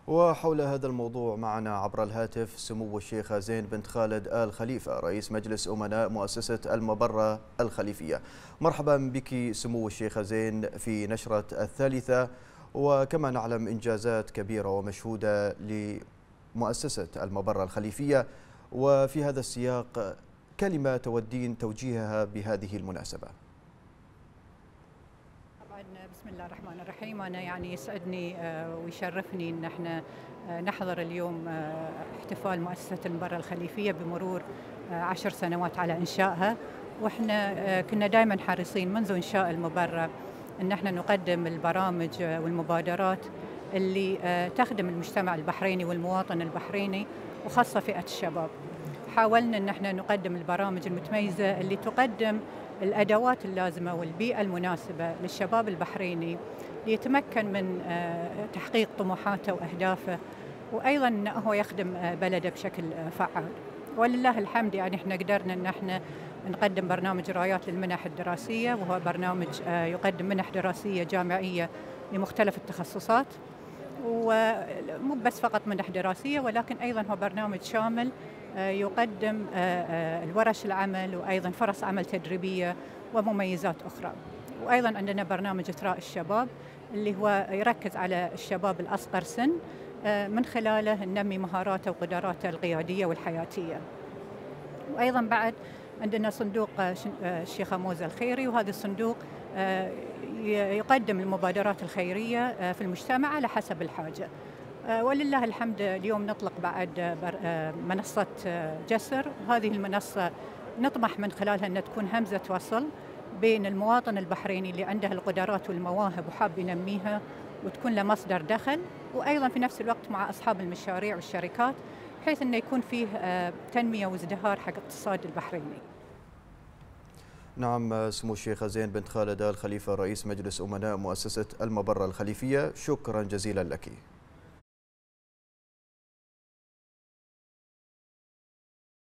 وحول هذا الموضوع معنا عبر الهاتف سمو الشيخة زين بنت خالد آل خليفة رئيس مجلس أمناء مؤسسة المبرة الخليفية. مرحبا بك سمو الشيخة زين في نشرة الثالثة، وكما نعلم إنجازات كبيرة ومشهودة لمؤسسة المبرة الخليفية، وفي هذا السياق كلمة تودين توجيهها بهذه المناسبة. بسم الله الرحمن الرحيم. أنا يسعدني ويشرفني أن احنا نحضر اليوم احتفال مؤسسة المبرة الخليفية بمرور 10 سنوات على إنشائها. وإحنا كنا دائما حريصين منذ إنشاء المبرة أن احنا نقدم البرامج والمبادرات اللي تخدم المجتمع البحريني والمواطن البحريني وخاصة فئة الشباب. حاولنا أن احنا نقدم البرامج المتميزة اللي تقدم الأدوات اللازمة والبيئة المناسبة للشباب البحريني ليتمكن من تحقيق طموحاته وأهدافه، وأيضا هو يخدم بلده بشكل فعال. ولله الحمد احنا قدرنا ان احنا نقدم برنامج رايات للمنح الدراسية، وهو برنامج يقدم منح دراسية جامعية لمختلف التخصصات، ومو بس فقط منح دراسية ولكن أيضا هو برنامج شامل يقدم الورش العمل وأيضا فرص عمل تدريبية ومميزات أخرى. وأيضا عندنا برنامج إثراء الشباب اللي هو يركز على الشباب الأصغر سن من خلاله ننمي مهاراته وقدراته القيادية والحياتية. وأيضا بعد عندنا صندوق الشيخة موزة الخيري، وهذا الصندوق يقدم المبادرات الخيرية في المجتمع على حسب الحاجة. ولله الحمد اليوم نطلق بعد منصة جسر. هذه المنصة نطمح من خلالها أن تكون همزة وصل بين المواطن البحريني اللي عنده القدرات والمواهب وحاب ينميها وتكون له مصدر دخل، وأيضا في نفس الوقت مع أصحاب المشاريع والشركات، بحيث أنه يكون فيه تنمية وازدهار حق الاقتصاد البحريني. نعم، سمو الشيخة زين بنت خالد آل خليفة رئيس مجلس أمناء مؤسسة المبرة الخليفية، شكرا جزيلا لك.